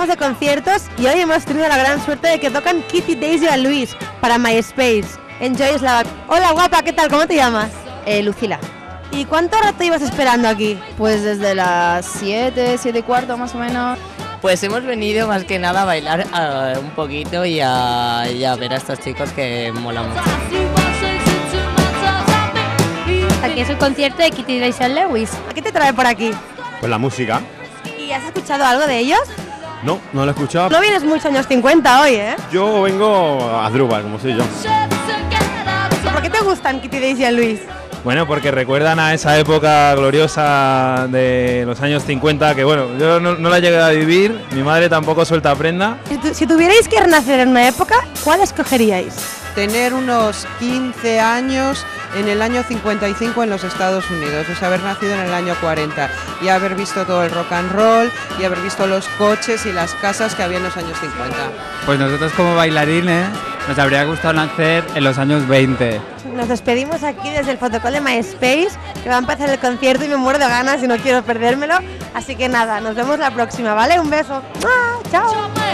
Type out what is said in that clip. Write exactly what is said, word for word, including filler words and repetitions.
hablamos de conciertos y hoy hemos tenido la gran suerte de que tocan Kitty, Daisy y Luis para MySpace. Enjoy Slovak. Hola guapa, ¿qué tal? ¿Cómo te llamas? Eh, Lucila. ¿Y cuánto rato ibas esperando aquí? Pues desde las siete, siete y cuarto más o menos. Pues hemos venido más que nada a bailar uh, un poquito y a, y a ver a estos chicos que molan mucho. Aquí es el concierto de Kitty, Daisy and Lewis. ¿Qué te trae por aquí? Pues la música. ¿Y has escuchado algo de ellos? No, no lo he escuchado. No vienes mucho años cincuenta hoy, ¿eh? Yo vengo a Drupal, como soy yo. ¿Por qué te gustan Kitty, Daisy y Luis? Bueno, porque recuerdan a esa época gloriosa de los años cincuenta, que bueno, yo no, no la llegué a vivir, mi madre tampoco suelta prenda. Si, tu, si tuvierais que renacer en una época, ¿cuál escogeríais? Tener unos quince años en el año cincuenta y cinco en los Estados Unidos, es haber nacido en el año cuarenta y haber visto todo el rock and roll y haber visto los coches y las casas que había en los años cincuenta. Pues nosotros como bailarines nos habría gustado nacer en los años veinte. Nos despedimos aquí desde el fotocall de MySpace, que va a empezar el concierto y me muero de ganas y no quiero perdérmelo. Así que nada, nos vemos la próxima, ¿vale? Un beso. ¡Ah! ¡Chao!